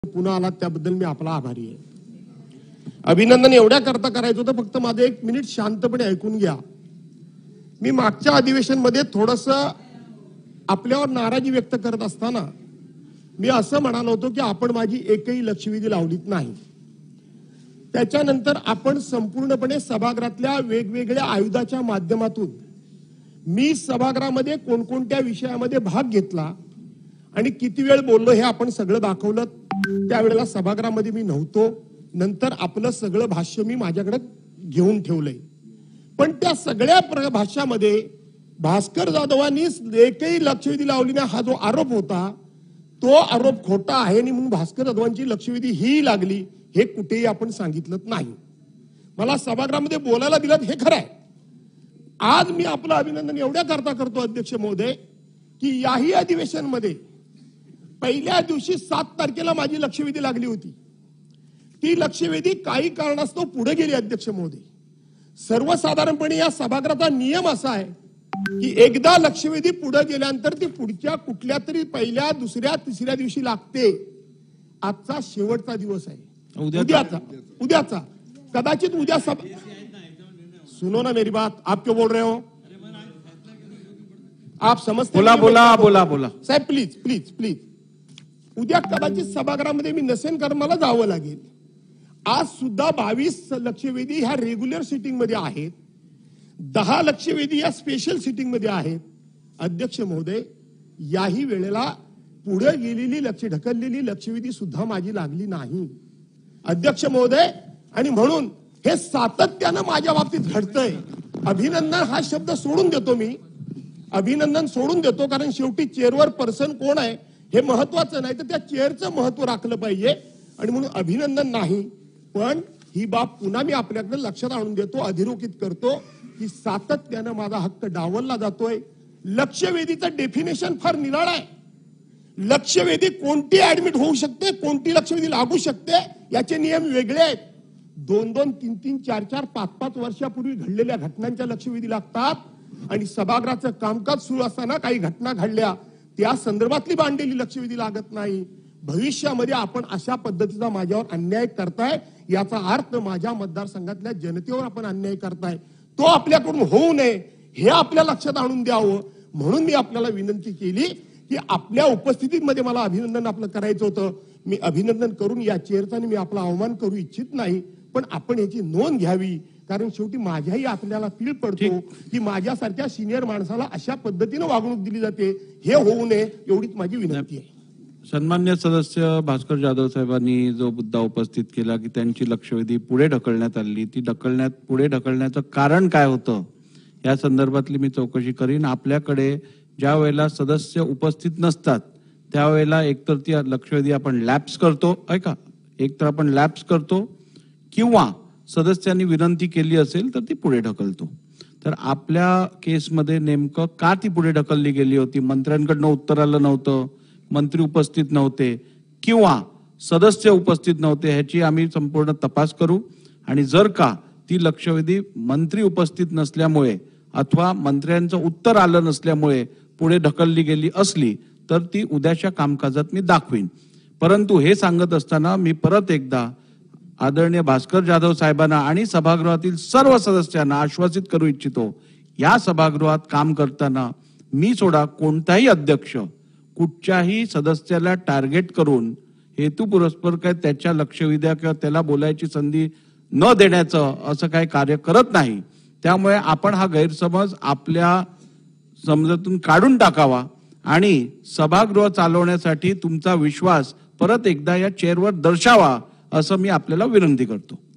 पुन्हा आलात त्याबद्दल मी आपला आभारी आहे. अभिनंदन एवढ्या करता करायचं होतं, फक्त माझं 1 मिनिट शांतपणे ऐकून घ्या. मी मागच्या अधिवेशनमध्ये थोडंसं आपल्यावर नाराजी व्यक्त करत असताना मी असं म्हणालो होतो की आपण माझी एकही लक्षवेधी लावलीत नाही. त्याच्यानंतर आपण संपूर्णपणे सभागृहातल्या वेगवेगळ्या आयुधाच्या माध्यमातून मी सभागृहामध्ये कोणकोणत्या विषयामध्ये भाग घेतला आणि किती वेळ बोललो हे आपण सगळं दाखवलं. त्यावेळेला सभागृहामध्ये मी नव्हतो. नंतर आपलं सगळं भाष्य मी माझ्याकडे घेऊन ठेवलंय. पण त्या सगळ्या भाष्यामध्ये भास्कर जाधवांनी एकही लक्षवेधी लावली नाही हा जो आरोप होता तो आरोप खोटा आहे आणि म्हणून भास्कर जाधवांची लक्षवेधी ही लागली हे कुठेही आपण सांगितलं नाही. मला सभागृहामध्ये बोलायला दिलं हे खरं आहे. आज मी आपलं अभिनंदन एवढ्या करता करतो अध्यक्ष महोदय की याही अधिवेशनमध्ये पहिल्या दिवशी 7 तारखेला माझी लक्षवेधी लागली होती. ती लक्षवेधी काही कारणास्तव पुढे गेली अध्यक्ष महोदय. सर्वसाधारणपणे या सभागृहाचा नियम असा आहे की एकदा लक्षवेधी पुढे गेल्यानंतर ती पुढच्या कुठल्या तरी पहिल्या दुसऱ्या तिसऱ्या दिवशी लागते. आजचा शेवटचा दिवस आहे. उद्याचा कदाचित उद्या सुनो ना मेरी बात, आप क्यों बोल रहे हो? आप समजते? बोला साहेब प्लीज प्लीज प्लीज. उद्या कदाचित सभागृहामध्ये मी नसेन कारण मला जावं लागेल. आज सुद्धा 22 लक्षवेधी ह्या रेग्युलर सिटिंग मध्ये आहेत. 10 लक्षवेधी या स्पेशल सिटिंग मध्ये आहेत. अध्यक्ष महोदय याही वेळेला पुढे गेलेली ढकललेली लक्षवेधी सुद्धा माझी लागली नाही अध्यक्ष महोदय. आणि म्हणून हे सातत्यानं माझ्या बाबतीत घडतंय. अभिनंदन हा शब्द सोडून देतो मी. अभिनंदन सोडून देतो कारण शेवटी चेअरवर पर्सन कोण आहे हे महत्वाचं नाही तर त्या चेअरचं महत्व राखलं पाहिजे. आणि म्हणून अभिनंदन नाही पण ही बाब पुन्हा मी आपल्याकडे लक्षात आणून देतो, अधोरेखित करतो की सातत्यानं माझा हक्क डावलला जातोय. लक्षवेधीचं डेफिनेशन फार निराळ आहे. लक्षवेधी कोणती ऍडमिट होऊ शकते, कोणती लक्षवेधी लागू शकते याचे नियम वेगळे आहेत. 2-2, 3-3, 4-4, 5-5 वर्षापूर्वी घडलेल्या घटनांच्या लक्षवेधी लागतात. आणि सभागृहाचं कामकाज सुरू असताना काही घटना घडल्या त्या संदर्भातली मांडलेली लक्षवेधी लागत नाही. भविष्यामध्ये आपण अशा पद्धतीचा माझ्यावर अन्याय करताय याचा अर्थ माझ्या मतदारसंघातल्या जनतेवर आपण अन्याय करताय. तो आपल्याकडून होऊ नये हे आपल्या लक्षात आणून द्यावं म्हणून मी आपल्याला विनंती केली की आपल्या उपस्थितीमध्ये मला अभिनंदन आपलं करायचं होतं. मी अभिनंदन करून या चेअरचा मी आपला अवमान करू इच्छित नाही पण आपण याची नोंद घ्यावी कारण शेवटी माझ्याही आपल्याला पीळ पडतो की माझ्यासारख्या सिनियर माणसाला अशा पद्धतीने वागणूक दिली जाते. हे होऊ नये एवढीच माझी विनंती आहे. सन्मान्य सदस्य भास्कर जाधव साहेबांनी जो मुद्दा उपस्थित केला की त्यांची लक्षवेधी पुढे ढकलण्यात आली, ती पुढे ढकलण्याचं कारण काय होतं या संदर्भातली मी चौकशी करीन. आपल्याकडे ज्या वेळेला सदस्य उपस्थित नसतात त्यावेळेला एकतर ती लक्षवेधी आपण लॅप्स करतो, ऐका, एकतर आपण लॅप्स करतो किंवा सदस्यांनी विनंती केली असेल तर ती पुढे ढकलतो. तर आपल्या केसमध्ये नेमकं का ती पुढे ढकलली गेली होती? मंत्र्यांकडनं उत्तर आलं नव्हतं, मंत्री उपस्थित नव्हते किंवा सदस्य उपस्थित नव्हते ह्याची आम्ही संपूर्ण तपास करू. आणि जर का ती लक्षवेधी मंत्री उपस्थित नसल्यामुळे अथवा मंत्र्यांचं उत्तर आलं नसल्यामुळे पुढे ढकलली गेली असली तर ती उद्याच्या कामकाजात मी दाखवीन. परंतु हे सांगत असताना मी परत एकदा आदरणीय भास्कर जाधव साहेबांना आणि सभागृहातील सर्व सदस्यांना आश्वासित करू इच्छितो, या सभागृहात काम करताना मी सोडा कोणताही अध्यक्ष कुठच्याही सदस्याला टार्गेट करून हेतुपुरस्पर काय त्याच्या लक्षवेध्या किंवा त्याला बोलायची संधी न देण्याचं असं काही कार्य करत नाही. त्यामुळे आपण हा गैरसमज आपल्या समजातून काढून टाकावा आणि सभागृह चालवण्यासाठी तुमचा विश्वास परत एकदा या चेअरवर दर्शावा असं मी आपल्याला विनंती करतो.